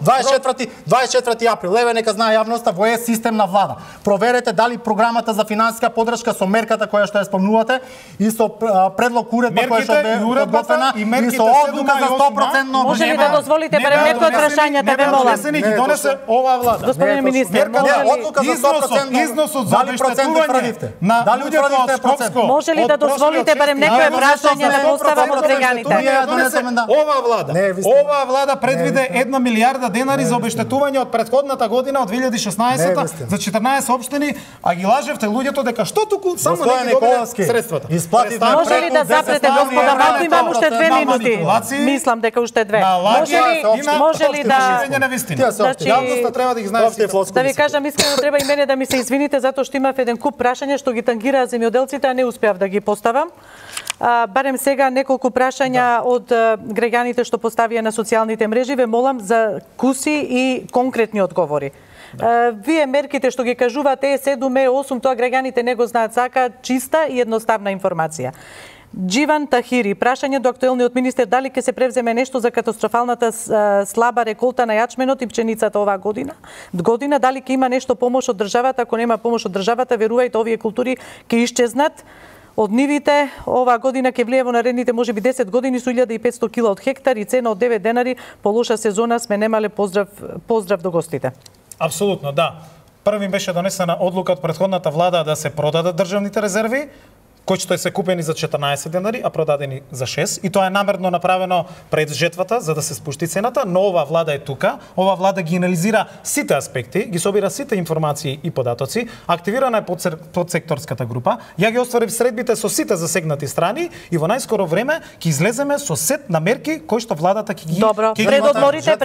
24 април, леве нека знае јавноста во е систем на влада. Проверете дали програмата за финансиска поддршка со мерката која што ја спомнувате и со предлог уредба која што бе подготвена и со одлука за 100% Може ли да дозволите барем некој од прашањата, ве молам? Не ги донесе оваа влада. Господин министер, одлука за 100% износот за обештетување на луѓето од Скопско. Може ли да дозволите барем некој прашање да поставам од граѓаните? Оваа влада предвиде 1 милиарда денари за обештетување од претходната година од 2016 за 14 општини, а ги лажевте луѓето дека што туку само не ги добиле средствата. Може ли да запрете господа, малку имам уште 2 минути. Мислам дека уште 2. Може ли да јавноста треба да ги знае сите. Да ви кажам искрено, треба и мене да ми се извините затоа што имав еден куп прашања што ги тангираат земјоделците, а не успеав да ги поставам. Барем сега неколку прашања од граѓаните што поставија на социјалните мрежи, ве молам за куси и конкретни одговори. Вие мерките што ги кажувате Е7, Е8, тоа граѓаните не го знаат, сака чиста и едноставна информација. Дживан Тахири, прашање до актуелниот министер дали ќе се превземе нешто за катастрофалната слаба реколта на јачменот и пченицата оваа година. Дали ќе има нешто помош од државата, ако нема помош од државата, верувајте овие култури ќе исчезнат од нивите. Оваа година ќе влие во наредните можеби 10 години со 1500 кила од хектар и цена од 9 денари, по лоша сезона сме немале. Поздрав до гостите. Апсолутно, да. Првим беше донесена одлука од претходната влада да се продадат државните резерви. кои што се купени за 14 денари, а продадени за 6, и тоа е намерно направено пред жетвата за да се спушти цената, но ова влада е тука, ова влада ги анализира сите аспекти, ги собира сите информации и податоци, активирана е подсекторската група, ја ги оствари средбите со сите засегнати страни и во најскоро време ќе излеземе со сет на мерки кои што владата ќе ги Добро, предодморите.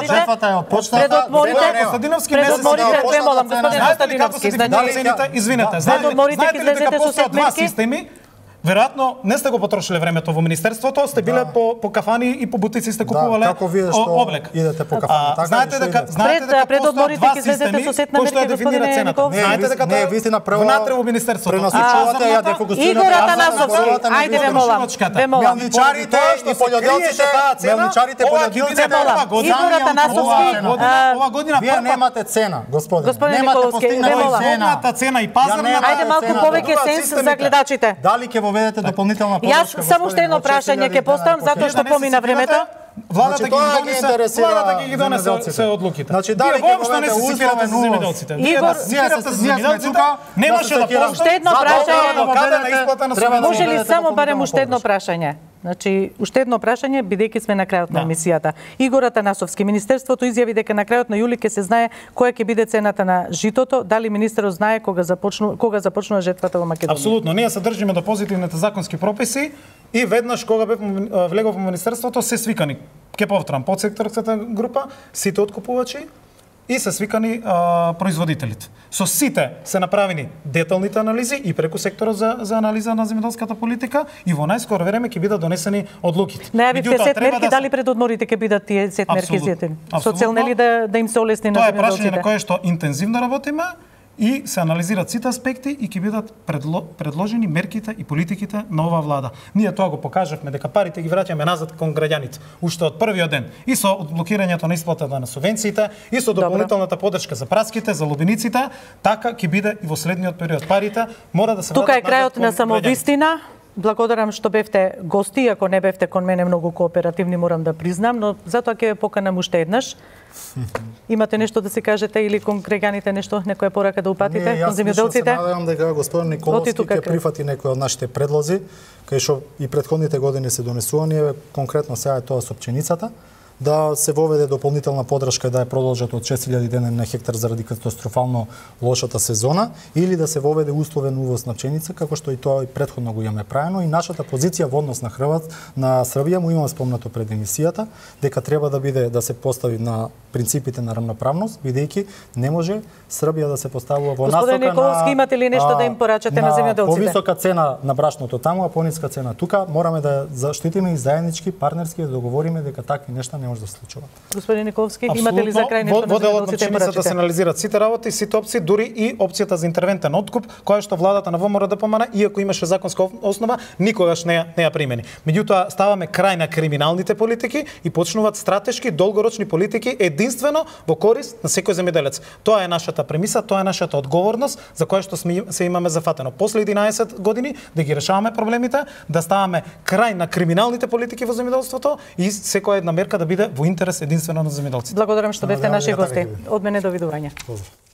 Премолам, господин Костадиновски, извинете, знаете ли дека постојат два системи? Веројатно не сте го потрошиле времето во министерството, сте биле по кафани и по бутици сте купувале облек. Идете по кафани. Знаете дека постојат два системи кои што ја дефинира цената. Знаете дека тоа е внатре во министерството. Пренасочувате ја дефокусирате. Игор Атанасовски, ајде ве молам. Мелничарите и полјоделците, Игор Атанасовски, ова година вие немате цена, господине. Немате постигната цена и пазарната. Ајде малку повеќе сенс за гледачите. Дали ќе воведете дополнителна поддршка? Јас само уште едно прашање ќе поставам затоа што помина времето. Владата ги донесе се одлуките. Значи дали ќе воведете условен увоз? Игор, немаше да постои. Уште едно прашање. Може ли само барем уште едно прашање? Значи, уште едно прашање, бидејќи сме на крајот на емисијата. Игор Атанасовски, Министерството изјави дека на крајот на јули ќе се знае која ќе биде цената на житото. Дали министерот знае кога започнува жетвата во Македонија? Апсолутно, ние се држиме до позитивните законски прописи и веднаш кога влегов во министерството се свикани. Ке повторам, подсекторската група, сите откупувачи и се свикани производителите. Со сите се направени деталните анализи и преку секторот за анализа на земјоделската политика и во најскоро време ќе бидат донесени одлуките. Најавивте сет мерки, дали пред одморите ќе бидат тие сет мерки изјатени? Со цел нели да им се олесни на земјоделците? Тоа е прашање на кое што интензивно работиме и се анализираат сите аспекти и ќе бидат предложени мерките и политиките на оваа влада. Ние тоа го покажавме дека парите ги враќаме назад кон граѓаните уште од првиот ден и со одблокирањето на исплатата на субвенциите и со дополнителната поддршка за праските, за лубиниците, така ќе биде и во следниот период. Парите мора да се вратат. Тука е крајот на самовистина. Благодарам што бевте гости, ако не бевте кон мене многу кооперативни, морам да признам, но затоа ќе ве поканам уште еднаш. Имате нешто да се кажете или кон граѓаните нешто, некоја порака да упатите кон земјоделците? Јас се надевам дека господин Николовски ќе прифати некои од нашите предлози, кај што и претходните години се донесувани, конкретно сега е тоа со пченицата, да се воведе дополнителна поддршка да ја продолжат од 6000 дена на хектар заради катастрофално лошата сезона, или да се воведе условен увоз на пченица, како што и тоа и претходно го имаме правено, и нашата позиција во однос на Србија му имам спомнато пред емисијата дека треба да се постави на принципите на рамноправност, бидејќи не може Србија да се поставува во насока на... Господин Николовски, имате ли нешто да им порачате на земјоделците? Повисока цена на брашното таму, а пониска цена тука, мораме да заштитиме и заеднички, партнерски да договориме дека такви нешта не може да се случуваат. Господин Николовски, имате ли за крај нешто на земјоделците порачате? Да се анализираат сите работи, сите опции, дури и опцијата за интервентен откуп, која што владата на ВМРО да помана, иако имаше законска основа, никогаш не ја примени. Меѓутоа, ставаме крај на криминалните политики и почнуваат стратешки, долгорочни политики единствено во корист на секој земјоделец. Тоа е нашата премиса, тоа е нашата одговорност за која што се имаме зафатено. После 11 години да ги решаваме проблемите, да ставаме крај на криминалните политики во земјоделството и секоја една мерка да биде во интерес единствено на земјоделците. Благодарам што бевте наши гости. Од мене довидување.